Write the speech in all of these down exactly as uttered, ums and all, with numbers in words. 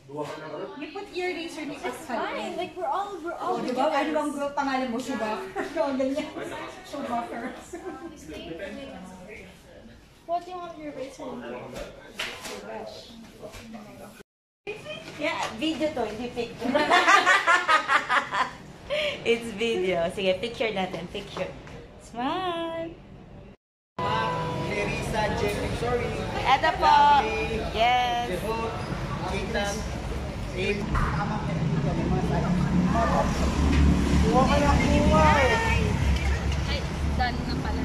You put earrings or it's fine. Like we're all we're all. Oh, diba? Ano bang group pangalan mo? Schumacher. Yung ganyan. Schumacher. What do you want your racer to do? Yeah, video to, hindi picture. It's video. Sige, picture natin. Picture. Smile. Neriz, Jeffners, sorry. Eto po. Yes. Kitang. Same. Kuha ka na, kuha. Ay, done na pala.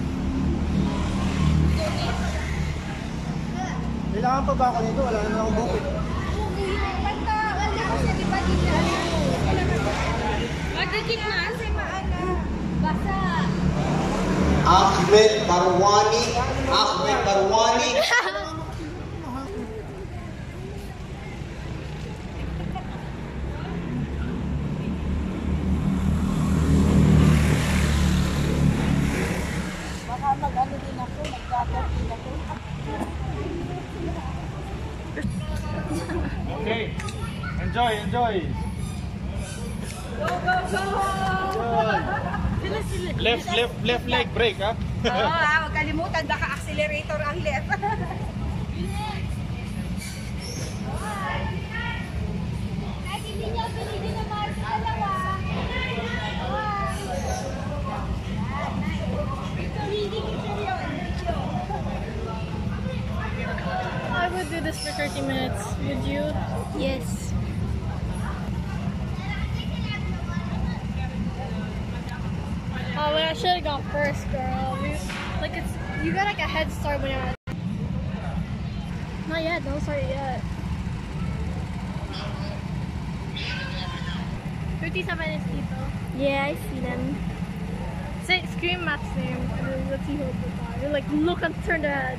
Kailangan pa ba ako nito? Wala naman akong bukit. Basta, wala kasi di ba dito? Magdagit na kasi maana. Basta. Ahmed Barwani. Ahmed Barwani. Baka mag-ano din ako, mag-gather din ako. Okay, enjoy, enjoy. Go, go, go! Left, left, left leg break, ha? Oo, ah, huwag kalimutan, baka accelerator ang left. Kahit hindi niya pinili naman sa dalawa. Ito, hindi kita yun. I would do this for thirty minutes. Would you? Yes. Oh, well, I should have gone first, girl. We, like it's you got like a head start when you're at. Not yet. Don't start it yet. Fifty-seven is people. Yeah, I see them. Say scream Matt's name. And then let's see who the car. You're like look and turn their head.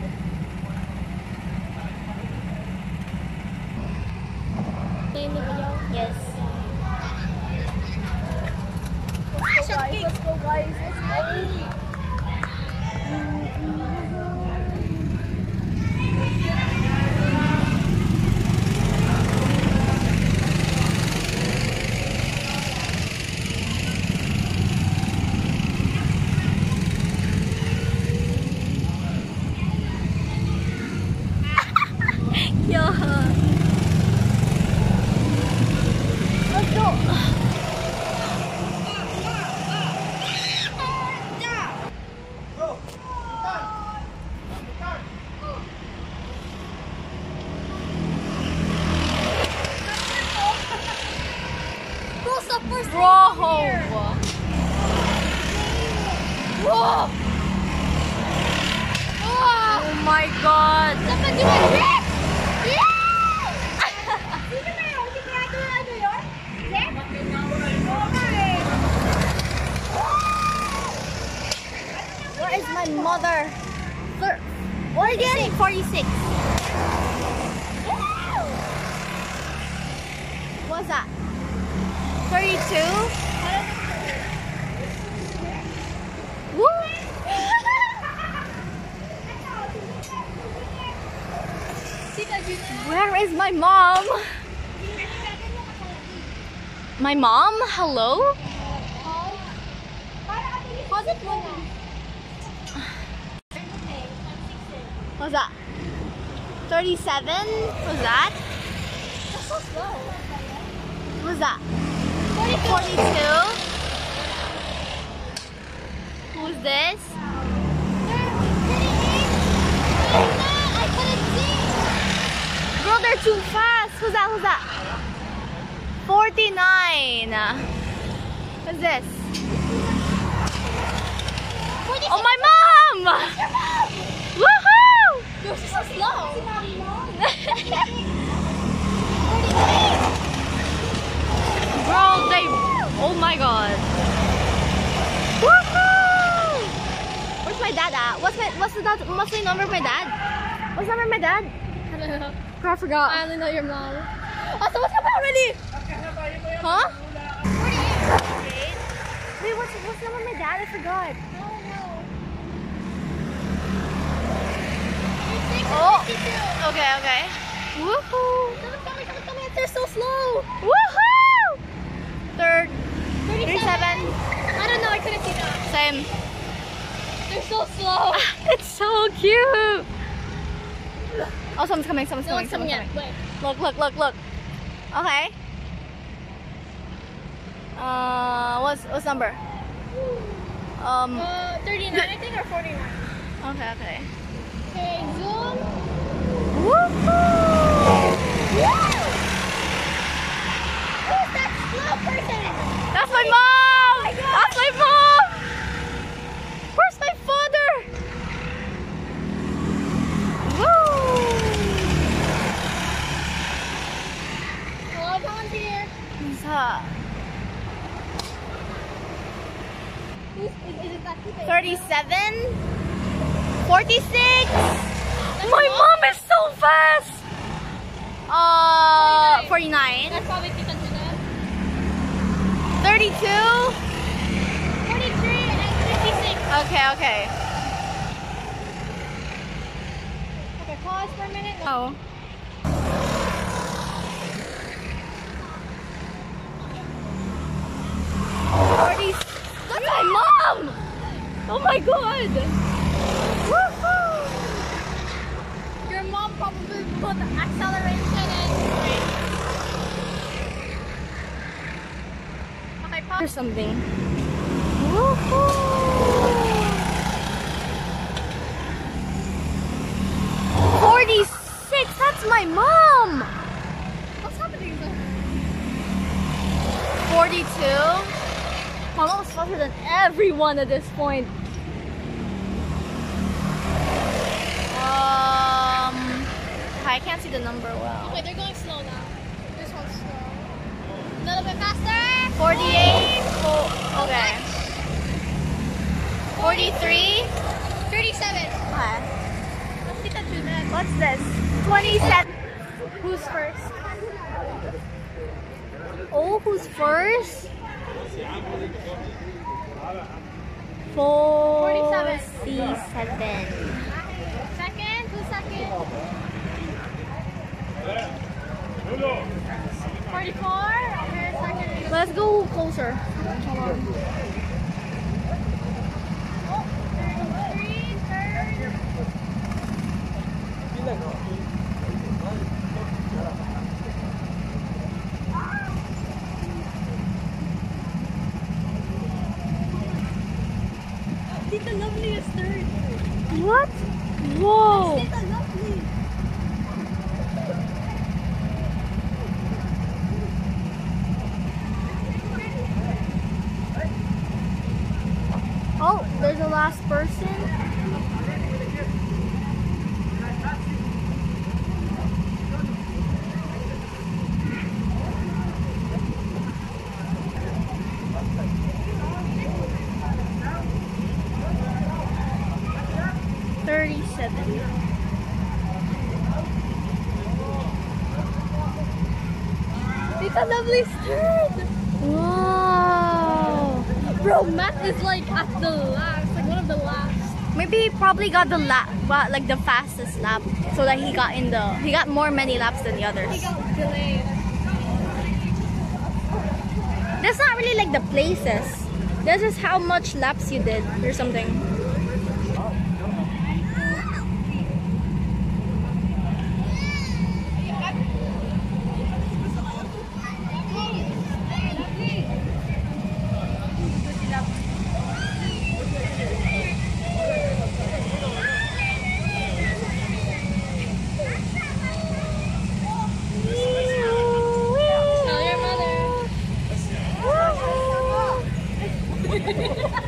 Playing the video? Yes. Let's go, guys. Let's go, guys. Let's go. Let's go. Bro! Whoa! Oh my god! Somebody went red! Yeah! Sino na yun? Si Creator ano yun? Red? Okay. Where is my mother? For, what again? forty-six. What's that? thirty-two? Woo! Where is my mom? My mom? Hello? What's that? thirty-seven? What's that? That's so slow. What's that? forty-two? Who's this? I couldn't see. Girl, they're too fast. Who's that? Who's that? forty-nine. What's this? Oh, my mom! Your mom! Woohoo! Yours is so slow. Bro, they... Oh my god. Woohoo! Where's my dad at? What's my... What's the, dad, what's the number of my dad? What's the number of my dad? I don't know. Girl, I forgot. I only know your mom. Oh, someone's coming already! Huh? forty-eight. Wait, what's, what's the number of my dad? I forgot. No, no. Oh! Okay, okay. Woohoo! Come on, come on, come on, come on. There's so slow. Woohoo! Third. thirty-seven. I don't know. I couldn't see that. Same. They're so slow. It's so cute. Oh, someone's coming. Someone's No coming. one's coming Someone's yet. coming. Wait. Look, look, look, look. Okay. Uh, what's what's number? Um. Uh, thirty-nine, I think, or forty-nine. Okay, okay. Okay, zoom. Woohoo! Who's that slow person? That's my mom. That's my mom. Where's my father? Woo! Hello, someone's here. Who's that? Who's, is, is it that people? thirty-seven, forty-six. My mom is so fast. Uh, forty-nine, That's probably Tita Jeanette. thirty-two. forty-three and fifty-six. Okay, okay. Okay, pause for a minute. Oh. forty. That's my mom. Oh my god. Woohoo! Your mom probably put the acceleration in. Okay, pause. Or something. Woohoo! forty-six. That's my mom. What's happening though? forty-two. My mom's faster than everyone at this point. Um, I can't see the number well. Okay, they're going slow now. This one's slow. A little bit faster. forty-eight. Oh, okay. forty-three. thirty-seven. Okay. Let's see that Jeanette. What's this? twenty-seven. Who's first? Oh, who's first? forty-seven. Second? Who's second? forty-four. Okay, second. Let's go closer. Hold on. thirty-three, third. Tita Lovely is third. What? Whoa. Tita Lovely. Oh, there's a last person. thirty-seven. Tita Lovely's third. Wow. Bro, Matt is like at the last, like one of the last. Maybe he probably got the lap, but like the fastest lap, so that he got in the he got more many laps than the others. He got delayed. That's not really like the places. This is how much laps you did or something. Tell your mother.